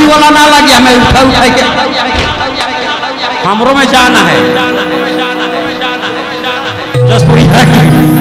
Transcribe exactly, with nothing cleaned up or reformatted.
taxi वाला ना लगे हमें उठा उठा के हमरो में जाना है जसपुरी